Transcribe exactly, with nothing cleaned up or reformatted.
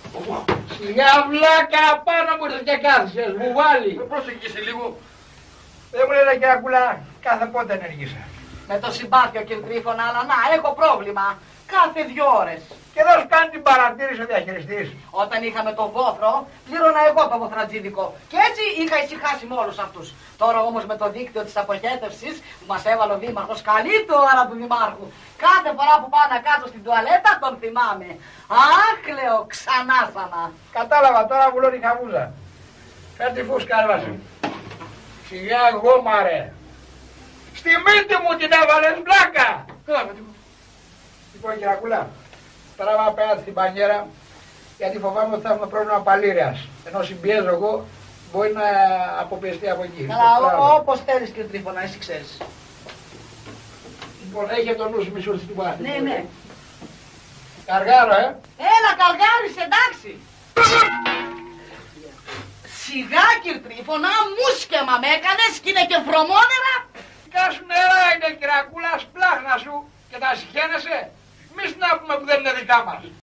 Σιγά βλάκα πάνω μου ήρθες και κάθισες, μου βάλει. Πρόσεχε λίγο. Δεν μου λέει Κυρακούλα, κάθε πότε ενεργήσα. Με το συμπάθειο κύριε Τρίφωνα, αλλά να, έχω πρόβλημα. Κάθε δύο ώρες. Και εδώ σου κάνει την παρατήρηση ο διαχειριστής. Όταν είχαμε το βόθρο, πλήρωνα εγώ το βοθρατζίδικο. Και έτσι είχα ησυχάσει με όλους αυτούς. Τώρα όμως με το δίκτυο της αποχέτευσης που μας έβαλε ο Δήμαρχος, καλή του ώρα του Δημάρχου. Κάθε φορά που πάω να κάτσω στην τουαλέτα τον θυμάμαι. Αχ, λέω, ξανά ξανά. Κατάλαβα, τώρα βουλώνει η χαβούζα. Φέρ' τη φούσκα, έβασε. Σιγά εγώ μαρέ. Στη μύτη μου την έβαλες μπλάκα. Λοιπόν, Κυρακούλα, τράβα απέναντι στην πανιέρα, γιατί φοβάμαι ότι θα έχουμε πρόβλημα παλήρεας. Ενώ συμπιέζω εγώ, μπορεί να αποπιεστεί από εκεί. Καλά, όπως θέλεις κύριε Τρίφωνα, εσύ ξέρεις. Λοιπόν, έχει το νου σου μισό στην πάθη. Ναι, ναι. Καργάρο, ε. Έλα, Καλγάρης, εντάξει. Σιγά κύριε Τρίφωνα, μουσκεμα με έκανες και είναι και βρωμόνερα. Κάσου νερά είναι, Κυρακούλα, σπλάχνα σου και τα συχαίνεσαι. Μη να πούμε που δεν είναι δικά μας.